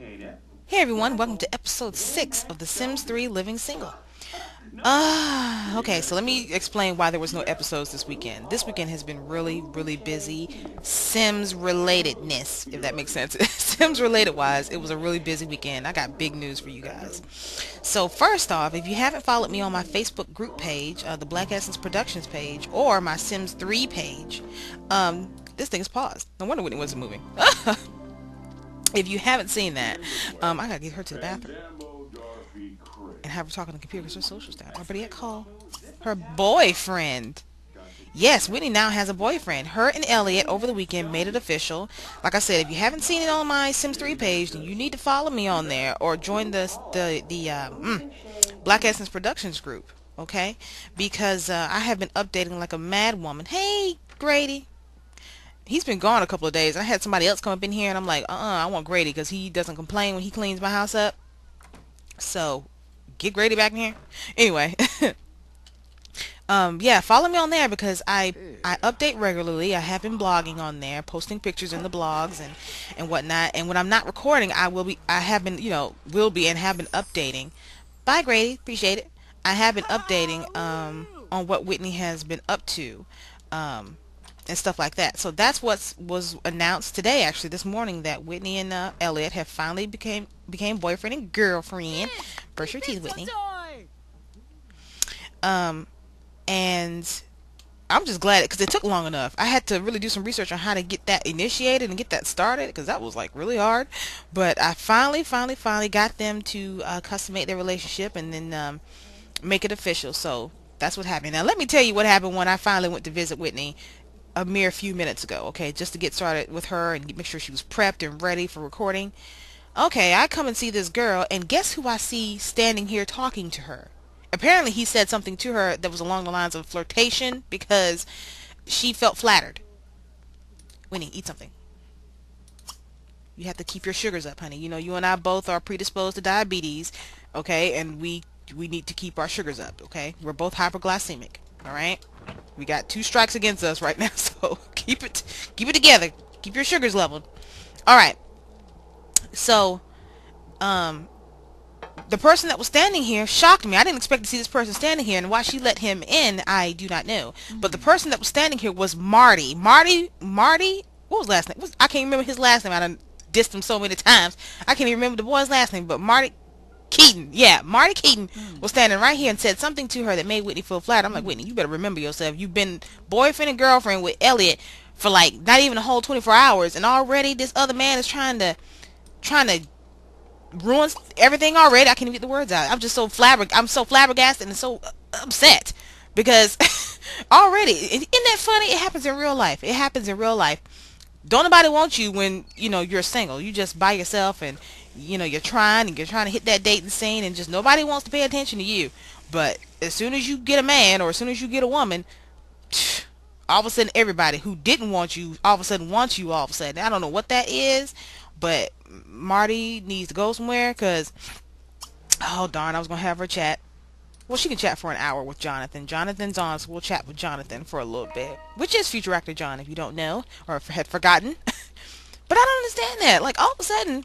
Hey everyone, welcome to episode 6 of The Sims 3 Living Single. Okay, so let me explain why there was no episodes this weekend. This weekend has been really busy Sims relatedness, if that makes sense. Sims related wise, it was a really busy weekend. I got big news for you guys. So first off, if you haven't followed me on my Facebook group page, the Black Essence Productions page, or my Sims 3 page, this thing's paused. No wonder Whitney wasn't moving. If you haven't seen that, I gotta get her to the bathroom and have her talk on the computer because her social staff. Or better yet, call her boyfriend. Yes, Whitney now has a boyfriend. Her and Elliot over the weekend made it official. Like I said, if you haven't seen it on my Sims 3 page, then you need to follow me on there or join the Black Essence Productions group. Okay, because I have been updating like a mad woman. Hey, Grady. He's been gone a couple of days. I had somebody else come up in here, and I'm like, I want Grady because he doesn't complain when he cleans my house up. So, get Grady back in here. Anyway, yeah, follow me on there because I update regularly. I have been blogging on there, posting pictures in the blogs and whatnot. And when I'm not recording, I have been, will be and have been updating. Bye, Grady. Appreciate it. I have been updating on what Whitney has been up to. And stuff like that. So that's what was announced today, actually, this morning, that Whitney and Elliot have finally became boyfriend and girlfriend. Brush your teeth, Whitney. And I'm just glad because it took long enough. I had to really do some research on how to get that initiated and get that started because that was like really hard. But I finally got them to consummate their relationship and then make it official. So that's what happened. Now let me tell you what happened when I finally went to visit Whitney a mere few minutes ago, okay, just to get started with her and make sure she was prepped and ready for recording. Okay, I come and see this girl, and guess who I see standing here talking to her? Apparently he said something to her that was along the lines of flirtation because she felt flattered. Winnie, eat something. You have to keep your sugars up, honey. You know, you and I both are predisposed to diabetes, okay, and we need to keep our sugars up, okay? We're both hyperglycemic, all right? We got 2 strikes against us right now, so keep it together. Keep your sugars leveled. All right. So, the person that was standing here shocked me. I didn't expect to see this person standing here, and why she let him in, I do not know. But the person that was standing here was Marty. Marty. What was his last name? I can't remember his last name. I done dissed him so many times. I can't even remember the boy's last name. But Marty Keaton, yeah, Marty Keaton was standing right here and said something to her that made Whitney feel flat. I'm like, Whitney, you better remember yourself. You've been boyfriend and girlfriend with Elliot for like not even a whole 24 hours, and already this other man is trying to ruin everything already. I can't even get the words out. I'm so flabbergasted and so upset because already, isn't that funny? It happens in real life. It happens in real life. Don't nobody want you when you're single. You just by yourself and you're trying to hit that dating scene and just nobody wants to pay attention to you. But as soon as you get a man or as soon as you get a woman, all of a sudden everybody who didn't want you all of a sudden wants you all of a sudden. I don't know what that is, but Marty needs to go somewhere because oh darn, I was gonna have her chat. Well, she can chat for an hour with Jonathan. Jonathan's on, so we'll chat with Jonathan for a little bit. Which is future actor John, if you don't know or had forgotten. But I don't understand that. Like, all of a sudden,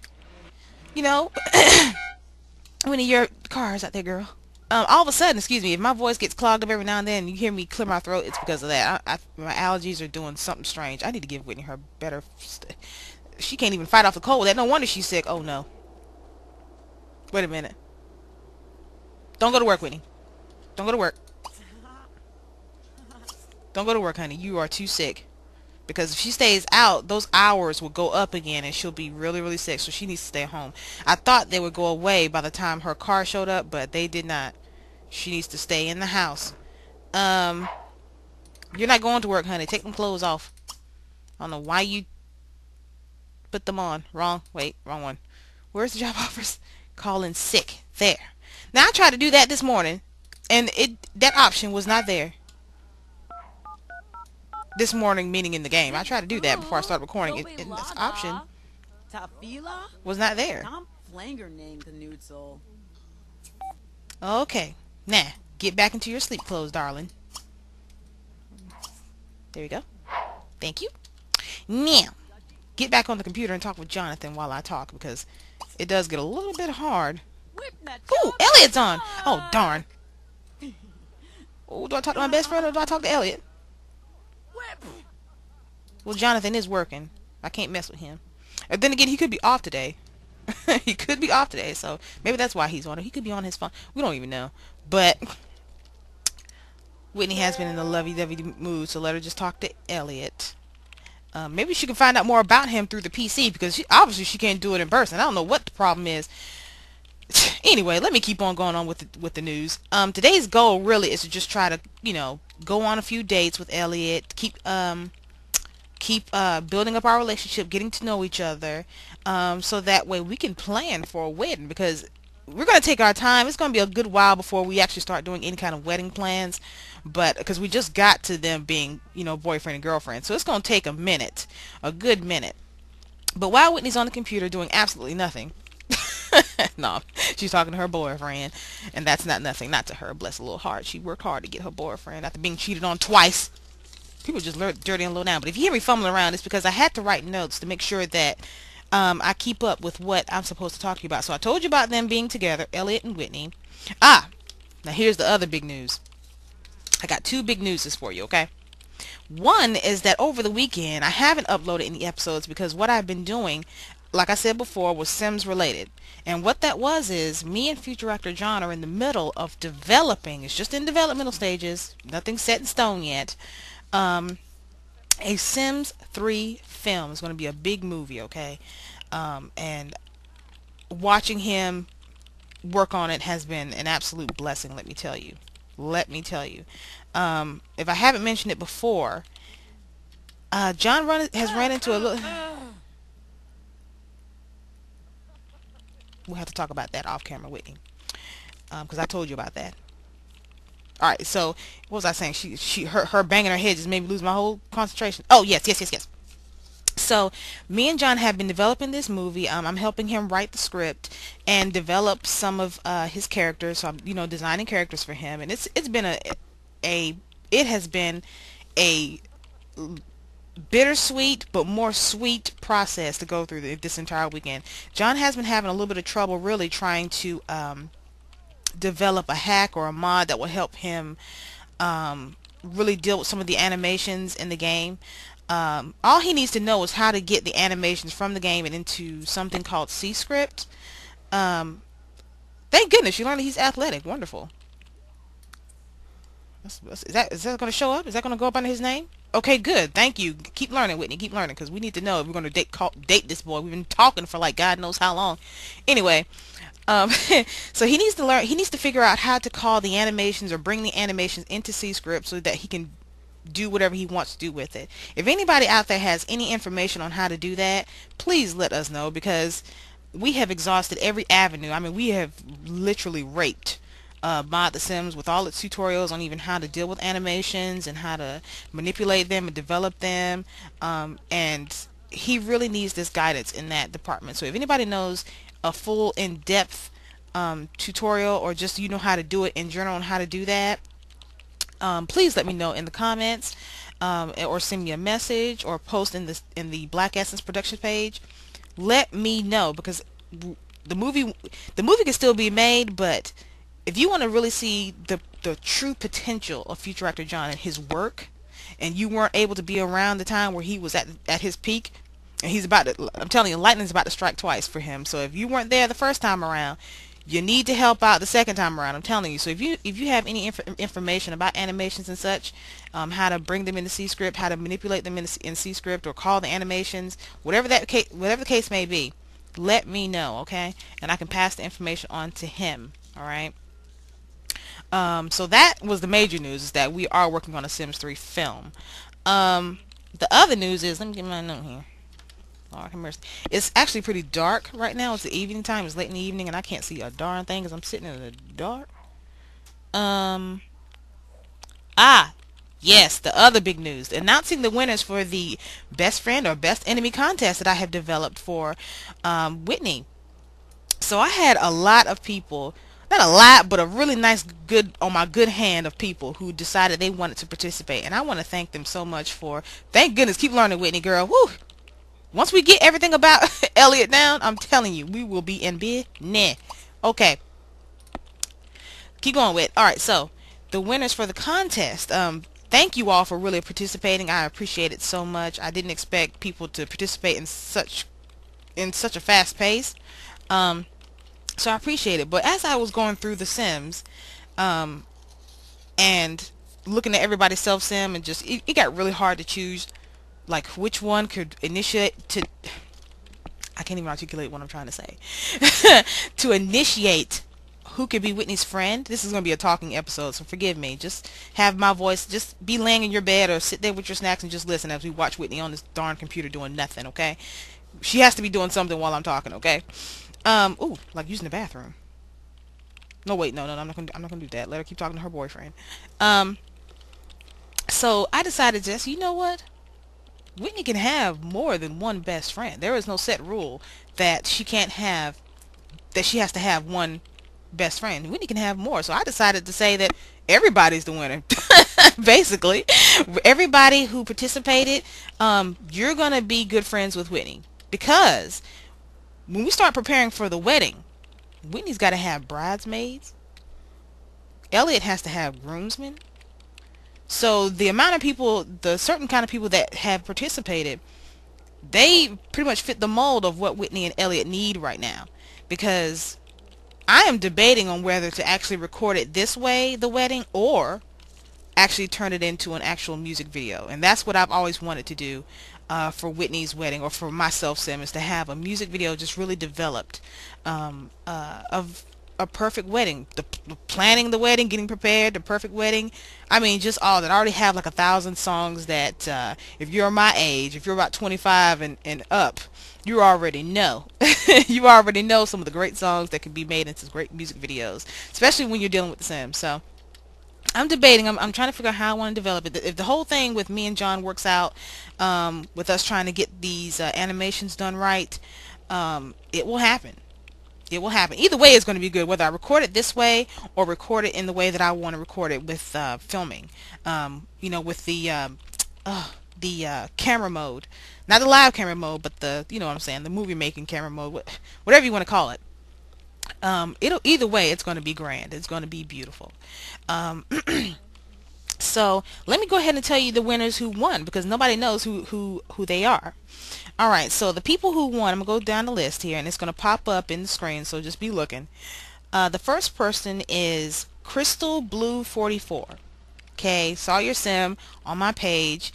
when your car is out there, girl. All of a sudden, excuse me, if my voice gets clogged up every now and then and you hear me clear my throat, it's because of that. My allergies are doing something strange. I need to give Whitney her better... She can't even fight off the cold with that. No wonder she's sick. Oh, no. Wait a minute. Don't go to work, Whitney. Don't go to work. Don't go to work, honey. You are too sick. Because if she stays out, those hours will go up again and she'll be really sick. So she needs to stay home. I thought they would go away by the time her car showed up, but they did not. She needs to stay in the house. You're not going to work, honey. Take them clothes off. I don't know why you put them on. Wrong. Wait, wrong one. Where's the job offers? Calling sick. There. Now I tried to do that this morning, and that option was not there. This morning, meaning in the game. I tried to do that before I started recording it, and this option was not there. Okay. Now, get back into your sleep clothes, darling. There you go. Thank you. Now, get back on the computer and talk with Jonathan while I talk, because it does get a little bit hard. Whip Ooh, Elliot's on. Oh, darn. Oh, do I talk to my best friend or do I talk to Elliot? Well, Jonathan is working. I can't mess with him. And then again, he could be off today. He could be off today, so maybe that's why he's on it. He could be on his phone. We don't even know. But Whitney has been in a lovey-dovey mood, so let her just talk to Elliot. Maybe she can find out more about him through the PC because obviously she can't do it in person. I don't know what the problem is. Anyway, let me keep on going on with the news. Today's goal really is to just try to go on a few dates with Elliot. Keep building up our relationship, getting to know each other, so that way we can plan for a wedding because we're going to take our time. It's going to be a good while before we actually start doing any kind of wedding plans, but because we just got to them being, boyfriend and girlfriend. So it's going to take a minute, a good minute. But while Whitney's on the computer doing absolutely nothing, no, she's talking to her boyfriend, and that's not nothing, not to her, bless her little heart. She worked hard to get her boyfriend after being cheated on twice. People just dirty and low down. But if you hear me fumbling around, it's because I had to write notes to make sure that I keep up with what I'm supposed to talk to you about. So I told you about them being together, Elliot and Whitney. Now here's the other big news. I got two big newses for you, okay? One is that over the weekend, I haven't uploaded any episodes because what I've been doing, like I said before, was Sims related. And what that was is me and future actor John are in the middle of developing, it's just in developmental stages, nothing set in stone yet, a Sims 3 film. Is going to be a big movie, okay? And watching him work on it has been an absolute blessing, let me tell you. Let me tell you. If I haven't mentioned it before, John has ran into a little... We'll have to talk about that off camera, Whitney, because I told you about that. All right, so what was I saying? Her banging her head just made me lose my whole concentration. Oh, yes. So me and John have been developing this movie. I'm helping him write the script and develop some of his characters. So I'm designing characters for him, and it's been it has been a bittersweet but more sweet process to go through this entire weekend. John has been having a little bit of trouble really trying to develop a hack or a mod that will help him really deal with some of the animations in the game. All he needs to know is how to get the animations from the game and into something called C-Script. Thank goodness you learned that he's athletic. Wonderful. Is that going to show up? Is that going to go up under his name? Okay, good. Thank you. Keep learning, Whitney. Keep learning, because we need to know if we're going to date this boy. We've been talking for like God knows how long. Anyway, so he needs to learn. He needs to figure out how to call the animations or bring the animations into C-Script so that he can do whatever he wants to do with it. If anybody out there has any information on how to do that, please let us know, because we have exhausted every avenue. I mean, we have literally raped Mod the Sims with all its tutorials on even how to deal with animations and how to manipulate them and develop them, and he really needs this guidance in that department. So if anybody knows a full in-depth tutorial, or just how to do it in general and how to do that, please let me know in the comments, or send me a message or post in the Black Essence Productions page. Let me know, because the movie can still be made, but if you want to really see the true potential of future actor John and his work, and you weren't able to be around the time where he was at his peak, and I'm telling you, lightning's about to strike twice for him. So if you weren't there the first time around, you need to help out the second time around. I'm telling you. So if you have any information about animations and such, how to bring them into C-Script, how to manipulate them in C-Script, or call the animations, whatever the case may be, let me know, okay? And I can pass the information on to him. All right. So that was the major news, is that we are working on a Sims 3 film. The other news is, let me get my note here. Lord have mercy. It's actually pretty dark right now. It's the evening time. It's late in the evening, and I can't see a darn thing because I'm sitting in the dark. Yes, the other big news. Announcing the winners for the Best Friend or Best Enemy contest that I have developed for Whitney. So I had a lot of people, not a lot, but a really nice, on my good hand of people who decided they wanted to participate. And I want to thank them so much for, thank goodness, keep learning, Whitney, girl. Woo! Once we get everything about Elliot down, I'm telling you, we will be in business. Okay, keep going with. All right, so the winners for the contest. Thank you all for really participating. I appreciate it so much. I didn't expect people to participate in such a fast pace. Um, so I appreciate it. But as I was going through The Sims, um, and looking at everybody's self sim, and just it got really hard to choose like which one could initiate to. I can't even articulate what I'm trying to say. To initiate who could be Whitney's friend. This is going to be a talking episode, so forgive me. Just have my voice, just be laying in your bed or sit there with your snacks and just listen as we watch Whitney on this darn computer doing nothing, okay? She has to be doing something while I'm talking, okay? Ooh, like using the bathroom. No, wait, no, I'm not gonna do that. Let her keep talking to her boyfriend. Um, so I decided just, you know what? Whitney can have more than one best friend. There is no set rule that she has to have one best friend. Whitney can have more. So I decided to say that everybody's the winner. Basically, everybody who participated, you're gonna be good friends with Whitney, because when we start preparing for the wedding, Whitney's got to have bridesmaids. Elliot has to have groomsmen. So the amount of people, the certain kind of people that have participated, they pretty much fit the mold of what Whitney and Elliot need right now. Because I am debating on whether to actually record it this way, the wedding, or actually turn it into an actual music video. And that's what I've always wanted to do for Whitney's wedding, or for myself, Sim, is to have a music video just really developed of a perfect wedding. The planning the wedding, getting prepared, the perfect wedding. I mean, just all that. I already have like 1,000 songs that if you're my age, if you're about 25 and up, you already know. You already know some of the great songs that can be made into great music videos, especially when you're dealing with The Sims. So I'm debating. I'm trying to figure out how I want to develop it. If the whole thing with me and John works out, with us trying to get these animations done right, it will happen. It will happen. Either way, it's going to be good. Whether I record it this way or record it in the way that I want to record it with filming, with the camera mode, not the live camera mode, but the, you know what I'm saying, the movie making camera mode, whatever you want to call it. It'll either way, it's going to be grand. It's going to be beautiful. Um, so let me go ahead and tell you the winners who won, because nobody knows who they are. All right, so the people who won, I'm going to go down the list here, and it's going to pop up in the screen, so just be looking. The first person is Crystal Blue 44. Okay, saw your sim on my page.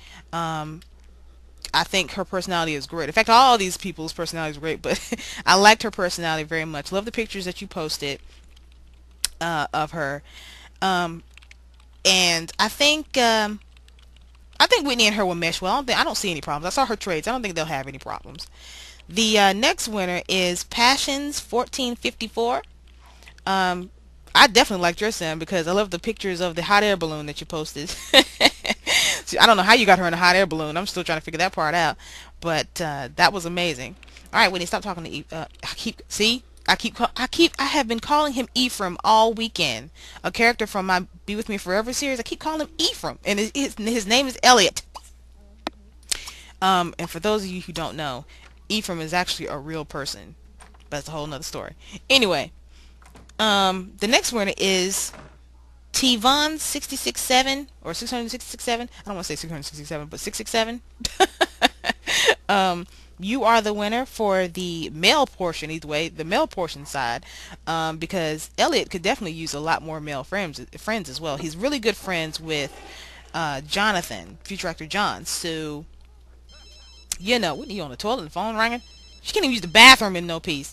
I think her personality is great. In fact, all these people's personality is great, but I liked her personality very much. Love the pictures that you posted of her. And I think Whitney and her will mesh well. I don't see any problems. I saw her traits. I don't think they'll have any problems. The next winner is Passions 1454. I definitely liked your sim because I love the pictures of the hot air balloon that you posted. See, I don't know how you got her in a hot air balloon. I'm still trying to figure that part out. But that was amazing. All right, Whitney, stop talking to Eve. I have been calling him Ephraim all weekend. A character from my Be With Me Forever series. I keep calling him Ephraim, and his name is Elliot. And for those of you who don't know, Ephraim is actually a real person. But that's a whole nother story. Anyway, the next winner is T-Von 667 or 667. I don't want to say 667, but 667. You are the winner for the male portion, either way, the male portion side, because Elliot could definitely use a lot more male friends as well. He's really good friends with Jonathan, future actor John. So, what are you on the toilet and the phone ringing? She can't even use the bathroom in no peace.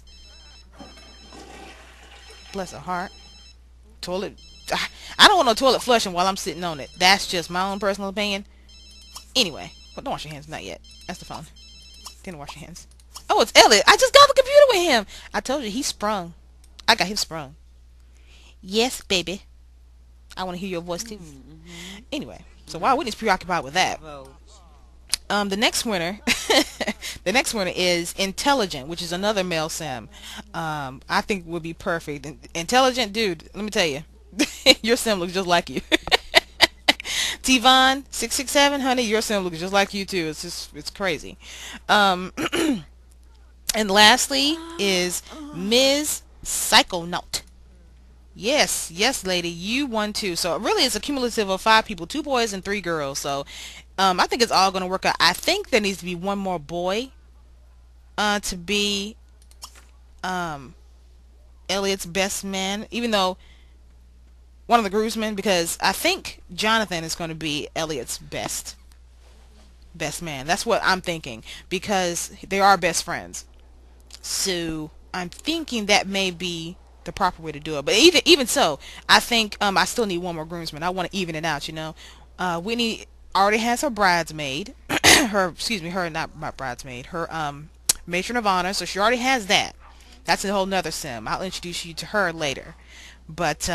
Bless her heart. Toilet. I don't want no toilet flushing while I'm sitting on it. That's just my own personal opinion. Anyway, don't wash your hands. Not yet. That's the phone. Didn't wash your hands. Oh, it's Elliot. I just got the computer with him. I told you, he sprung. I got him sprung. Yes, baby. I want to hear your voice too. Anyway, so while Whitney's preoccupied with that, the next winner, the next winner is Intelligent, which is another male sim. I think would be perfect. Intelligent dude. Let me tell you, your sim looks just like you. T-Von 667, honey, your sim looks just like you too. It's crazy. Um, and lastly is Ms. Psychonaut. Yes, yes, lady, you won too. So really, it's a cumulative of 5 people, 2 boys and 3 girls. So, I think it's all gonna work out. I think there needs to be one more boy, to be um Elliot's best man, even though one of the groomsmen, because I think Jonathan is going to be Elliot's best man. That's what I'm thinking, because they are best friends. So I'm thinking that may be the proper way to do it. But even so, I think I still need one more groomsman. I want to even it out, you know. Whitney already has her bridesmaid, her excuse me, her not my bridesmaid, her matron of honor. So she already has that. That's a whole nother sim. I'll introduce you to her later. But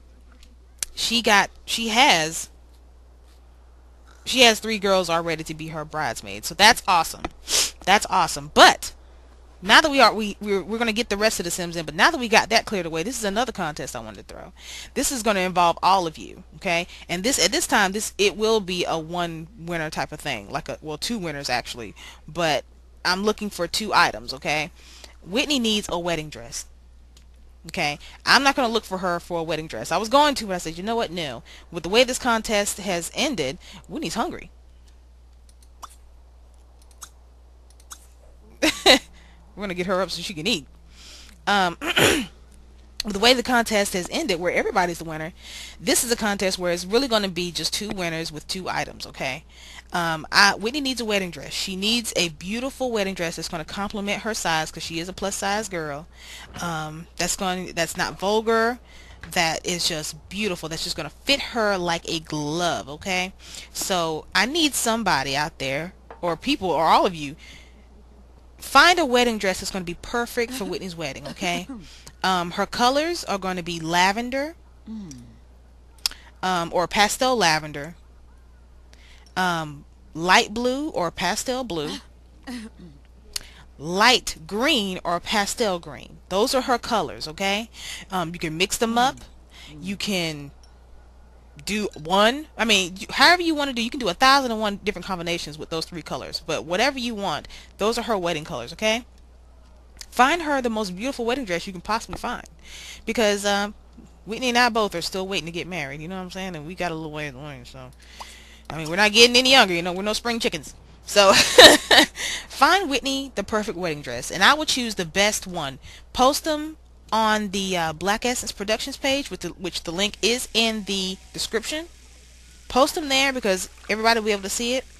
she has 3 girls already to be her bridesmaids. So that's awesome. That's awesome. But now that we're going to get the rest of the Sims in, but now that we got that cleared away, this is another contest I wanted to throw. This is going to involve all of you, okay? And this, at this time, it will be a one winner type of thing, like well, 2 winners actually, but I'm looking for 2 items, okay? Whitney needs a wedding dress. Okay, I'm not going to look for her for a wedding dress. I was going to, but I said, you know what? No. With the way this contest has ended, Whitney's hungry. We're going to get her up so she can eat. Um, the way the contest has ended, where everybody's the winner, this is a contest where it's really going to be just 2 winners with 2 items, okay? Whitney needs a wedding dress. She needs a beautiful wedding dress that's going to complement her size, because she is a plus size girl. That's not vulgar, that is just beautiful, that's just going to fit her like a glove, okay? So I need somebody out there, or people, or all of you, find a wedding dress that's going to be perfect for Whitney's wedding, okay? Her colors are going to be lavender, or pastel lavender, light blue or pastel blue, light green or pastel green. Those are her colors, okay? You can mix them up. You can do one. I mean, however you want to do. You can do 1,001 different combinations with those 3 colors. But whatever you want, those are her wedding colors, okay? Find her the most beautiful wedding dress you can possibly find, because Whitney and I both are still waiting to get married. You know what I'm saying? And we got a little way to learn. So I mean, we're not getting any younger. You know, we're no spring chickens. So find Whitney the perfect wedding dress, and I will choose the best one. Post them on the Black Essence Productions page, which the link is in the description. Post them there because everybody will be able to see it.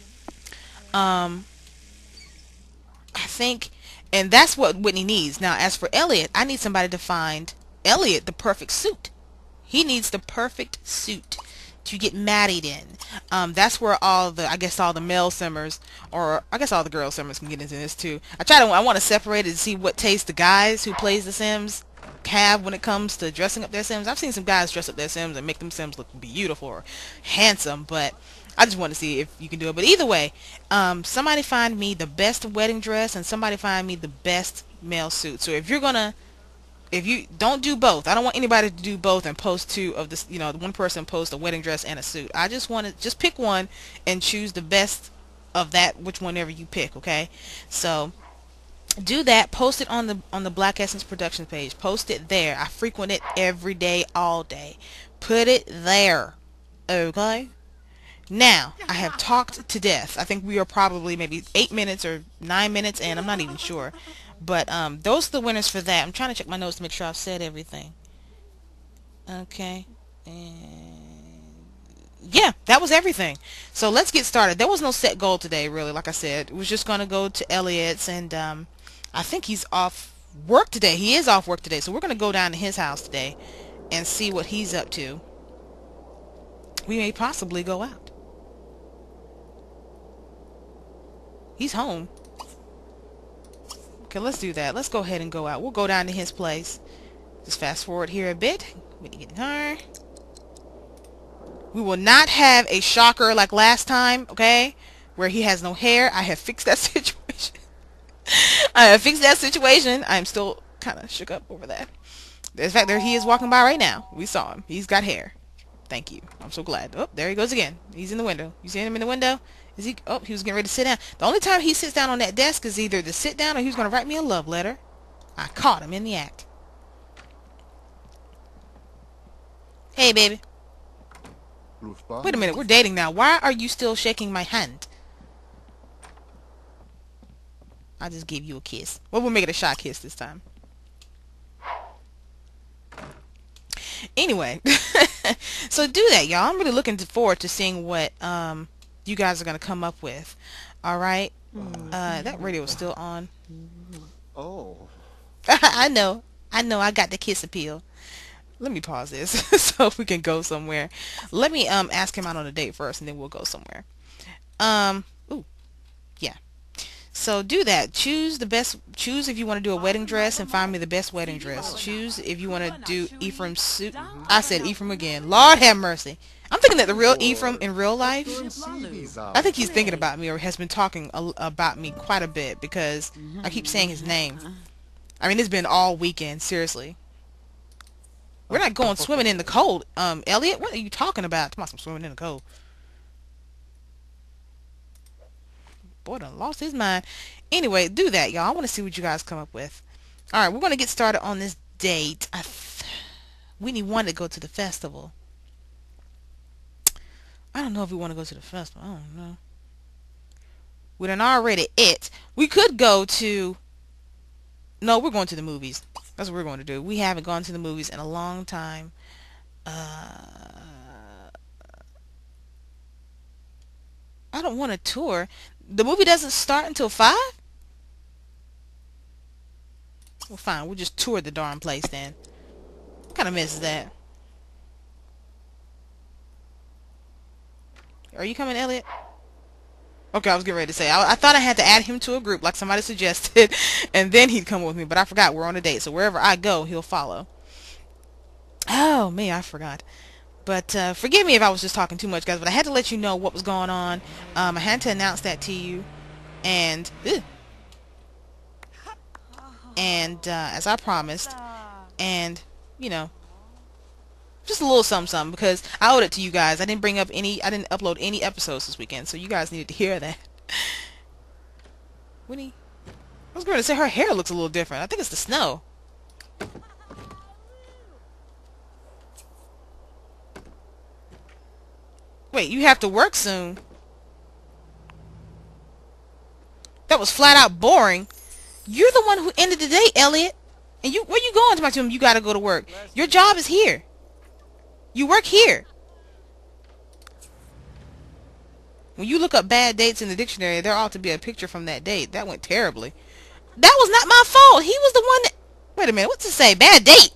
I think, and that's what Whitney needs. Now, as for Elliot, I need somebody to find Elliot the perfect suit. He needs the perfect suit to get married in. That's where I guess all the male simmers, or I guess all the girl simmers can get into this too. I want to separate it and see what taste the guys who plays the Sims have when it comes to dressing up their Sims. I've seen some guys dress up their Sims and make them Sims look beautiful or handsome, but I just want to see if you can do it. But either way, somebody find me the best wedding dress and somebody find me the best male suit. So if you don't do both, I don't want anybody to do both and post 2 of this, one person post a wedding dress and a suit. I just want to just pick one and choose the best of that, whichever you pick, okay? So do that. Post it on the Black Essence Productions page. Post it there. I frequent it every day, all day. Put it there, okay? Now, I have talked to death. I think we are probably maybe 8 minutes or 9 minutes in. I'm not even sure. But those are the winners for that. I'm trying to check my notes to make sure I've said everything. Okay. And yeah, that was everything. So let's get started. There was no set goal today, really. Like I said, it was just going to go to Elliot's, and I think he's off work today. He is off work today. So we're going to go down to his house today and see what he's up to. We may possibly go out. He's home. Okay, let's do that. Let's go ahead and go out. We'll go down to his place. Just fast forward here a bit. We get her. We will not have a shocker like last time, okay? Where he has no hair. I have fixed that situation. I have fixed that situation. I'm still kind of shook up over that. In fact, there he is walking by right now. We saw him. He's got hair. Thank you. I'm so glad. Oh, there he goes again. He's in the window. You see him in the window? Is he? Oh, he was getting ready to sit down. The only time he sits down on that desk is either to sit down or he's going to write me a love letter. I caught him in the act. Hey, baby. Wait a minute. We're dating now. Why are you still shaking my hand? I just gave you a kiss. Well, we'll make it a shot kiss this time. Anyway, so do that, y'all. I'm really looking forward to seeing what you guys are going to come up with. All right? That radio is still on. Oh. I know. I got the kiss appeal. Let me pause this so we can go somewhere. Let me ask him out on a date first, and then we'll go somewhere. Ooh, yeah. So do that. Choose if you want to do a wedding dress and find me the best wedding dress. Choose if you want to do Ephraim's suit. I said Ephraim again. Lord have mercy. I'm thinking that the real Ephraim in real life, I think he's thinking about me or has been talking about me quite a bit because I keep saying his name. I mean, it's been all weekend, seriously. We're not going swimming in the cold. Elliot, what are you talking about? Come on, I'm swimming in the cold. Boy, done lost his mind. Anyway, do that, y'all. I want to see what you guys come up with. All right, we're going to get started on this date. Whitney wanted to go to the festival. I don't know if we want to go to the festival. I don't know. We done already it. We could go to... No, we're going to the movies. That's what we're going to do. We haven't gone to the movies in a long time. I don't want a tour. The movie doesn't start until 5? Well, fine. We'll just tour the darn place then. What kind of mess is that? Are you coming, Elliot? Okay, I was getting ready to say. I thought I had to add him to a group like somebody suggested, and then he'd come with me, but I forgot we're on a date, so wherever I go, he'll follow. Oh, me, I forgot. But forgive me if I was just talking too much, guys, but I had to let you know what was going on. I had to announce that to you, and as I promised, and, you know, just a little something, because I owed it to you guys. I didn't upload any episodes this weekend, so you guys needed to hear that. Winnie, I was going to say her hair looks a little different. I think it's the snow. Wait, you have to work soon? That was flat out boring. You're the one who ended the day, Elliot. And where you going to him? You got to go to work. Your job is here. You work here. When you look up bad dates in the dictionary, there ought to be a picture from that date. That went terribly. That was not my fault. He was the one that... Wait a minute. What's it say? Bad date.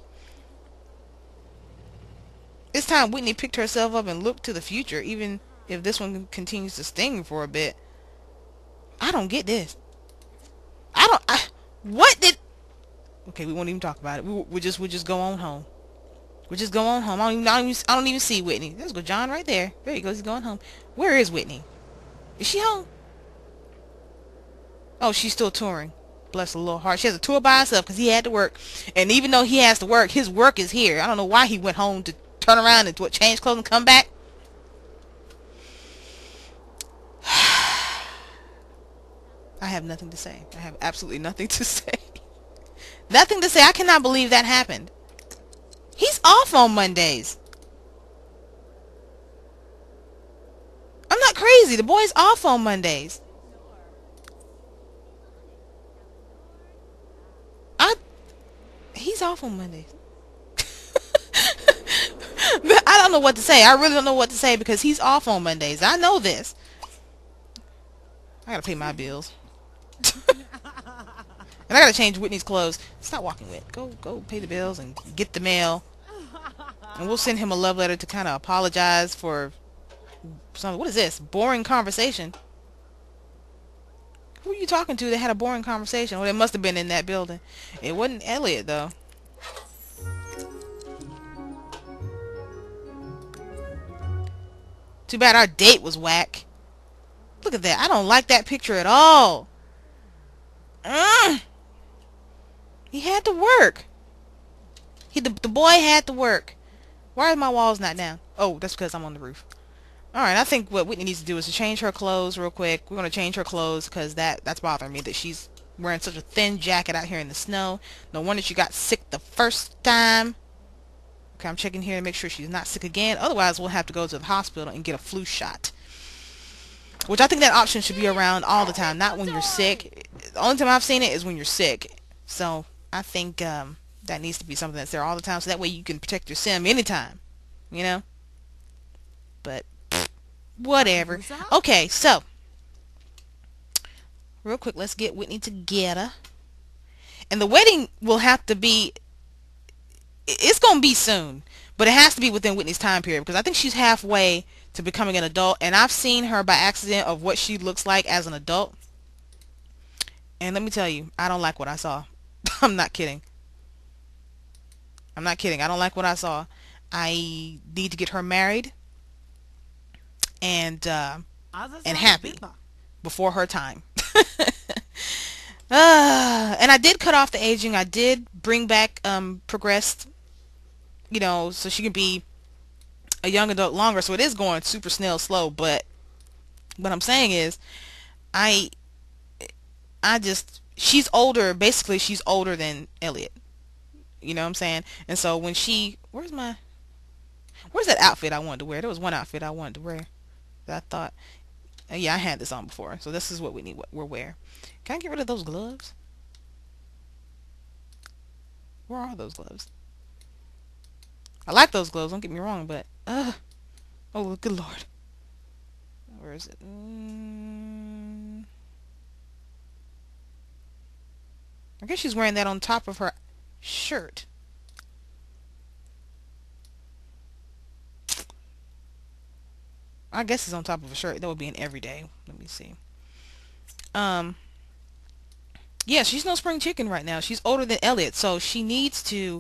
This time Whitney picked herself up and looked to the future, even if this one continues to sting for a bit. I don't get this. What did... Okay, we won't even talk about it. We'll just go on home. We'll just go on home. I don't even see Whitney. There's go John right there. There he goes. He's going home. Where is Whitney? Is she home? Oh, she's still touring. Bless her little heart. She has a tour by herself because he had to work. And even though he has to work, his work is here. I don't know why he went home to turn around and change clothes and come back. I have nothing to say. I have absolutely nothing to say. Nothing to say. I cannot believe that happened. He's off on Mondays. I'm not crazy. The boy's off on Mondays. He's off on Mondays. I don't know what to say. I really don't know what to say because he's off on Mondays. I know this. I gotta pay my bills. And I gotta change Whitney's clothes. Stop walking, Whit. Go pay the bills and get the mail. And we'll send him a love letter to kind of apologize for some... What is this? Boring conversation. Who are you talking to that had a boring conversation? Well, it must have been in that building. It wasn't Elliot, though. Too bad our date was whack. Look at that. I don't like that picture at all. He had to work. The boy had to work. Why are my walls not down? Oh, that's because I'm on the roof. Alright, I think what Whitney needs to do is to change her clothes real quick. We're going to change her clothes because that's bothering me that she's wearing such a thin jacket out here in the snow. No wonder she got sick the first time. Okay, I'm checking here to make sure she's not sick again. Otherwise, we'll have to go to the hospital and get a flu shot. Which I think that option should be around all the time, not when you're sick. The only time I've seen it is when you're sick. So I think that needs to be something that's there all the time, so that way you can protect your sim anytime. You know? But whatever. Okay, so real quick, let's get Whitney together. And the wedding will have to be, it's going to be soon, but it has to be within Whitney's time period, because I think she's halfway to becoming an adult, and I've seen her by accident of what she looks like as an adult. And let me tell you, I don't like what I saw. I'm not kidding. I'm not kidding. I don't like what I saw. I need to get her married and happy before her time. And I did cut off the aging. I did bring back progressed, you know, so she can be a young adult longer. So it is going super snail slow. But what I'm saying is, I just, she's older. Basically, she's older than Elliot. You know what I'm saying? And so when she, where's that outfit I wanted to wear? There was one outfit I wanted to wear that I thought, yeah, I had this on before. So this is what we'll wear. Can I get rid of those gloves? Where are those gloves? I like those gloves, don't get me wrong, but oh, good lord. Where is it? I guess she's wearing that on top of her shirt. I guess it's on top of a shirt. That would be an everyday. Let me see. Yeah, she's no spring chicken right now. She's older than Elliot, so she needs to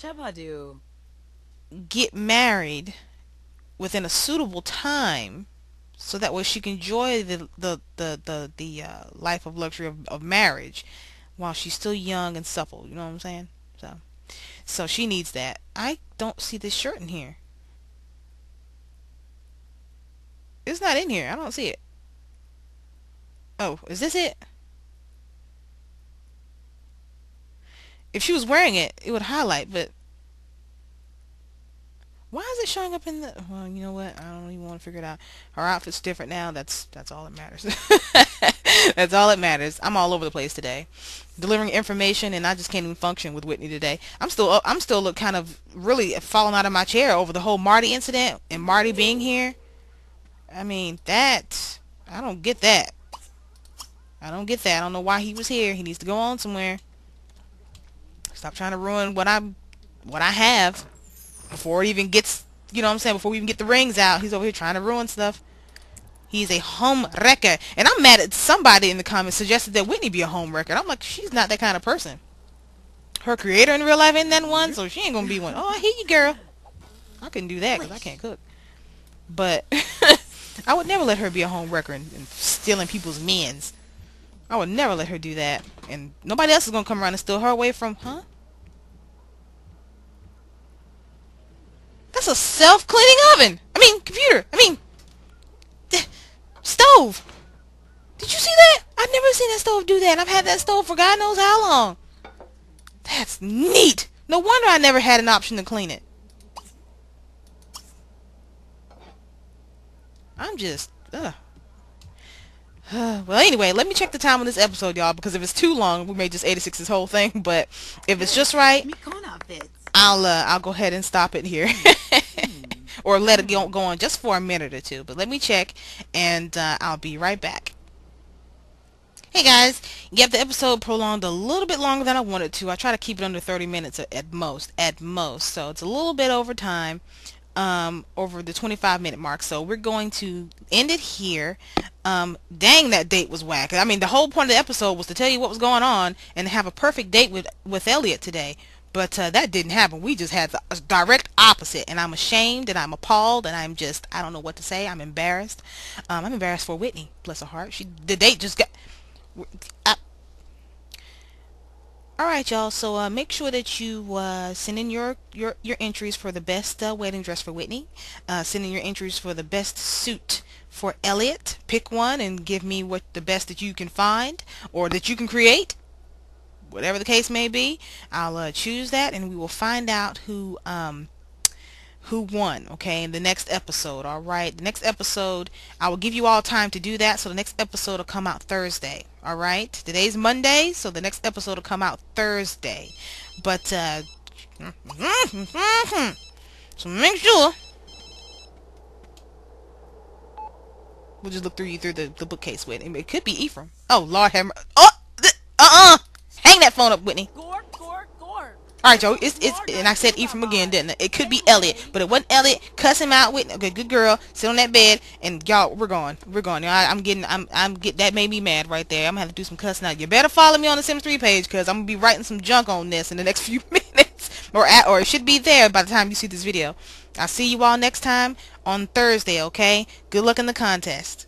get married within a suitable time, so that way she can enjoy the life of luxury of marriage while she's still young and supple. You know what I'm saying? So she needs that. I don't see this shirt in here. It's not in here. I don't see it. Oh, is this it? If she was wearing it, it would highlight, but why is it showing up in the... Well, you know what? I don't even want to figure it out. Her outfit's different now. That's all that matters. That's all that matters. I'm all over the place today, delivering information, and I just can't even function with Whitney today. I'm still kind of really falling out of my chair over the whole Marty incident and Marty being here. I mean, that, I don't get that. I don't get that. I don't know why he was here. He needs to go on somewhere. Stop trying to ruin what I have before it even gets, you know what I'm saying, before we even get the rings out. He's over here trying to ruin stuff. He's a home wrecker. And I'm mad at somebody in the comments suggested that Whitney be a home wrecker. I'm like, she's not that kind of person. Her creator in real life ain't that one, so she ain't gonna be one. Oh, I hear you, girl. I couldn't do that because I can't cook. But I would never let her be a home wrecker and stealing people's men's. I would never let her do that. And nobody else is going to come around and steal her away from... Huh? That's a self-cleaning oven. I mean, computer. I mean, stove. Did you see that? I've never seen that stove do that. I've had that stove for God knows how long. That's neat. No wonder I never had an option to clean it. I'm just... well, anyway, let me check the time on this episode, y'all, because if it's too long, we may just 86 this whole thing. But if it's just right, I'll go ahead and stop it here, or let it go on just for a minute or two. But let me check, and I'll be right back. Hey guys, yeah, the episode prolonged a little bit longer than I wanted to. I try to keep it under 30 minutes at most, so it's a little bit over time. Over the 25-minute mark, so we're going to end it here. Dang, that date was whack. I mean, the whole point of the episode was to tell you what was going on and have a perfect date with Elliot today, but that didn't happen. We just had the direct opposite, and I'm ashamed, and I'm appalled, and I'm just, I don't know what to say. I'm embarrassed. I'm embarrassed for Whitney, bless her heart. The date just got... Alright, y'all, so make sure that you send in your entries for the best wedding dress for Whitney. Send in your entries for the best suit for Elliot. Pick one and give me what the best that you can find or that you can create. Whatever the case may be, I'll choose that, and we will find out who won, okay, in the next episode. All right, the next episode, I will give you all time to do that, so the next episode will come out Thursday. All right, today's Monday, so the next episode will come out Thursday. But so make sure we'll just look through you through the bookcase with him. It could be Ephraim. Oh Lord, have oh hang that phone up, Whitney. Alright, Joe, it's and I said Ephraim again, didn't I? It could be Elliot, but it wasn't Elliot. Cuss him out, Whitney. Okay, good girl. Sit on that bed, and y'all, we're going. Y'all, I'm getting that made me mad right there. I'm gonna have to do some cussing out. You better follow me on the Sims 3 page, because I'm gonna be writing some junk on this in the next few minutes, or it should be there by the time you see this video. I'll see you all next time on Thursday. Okay. Good luck in the contest.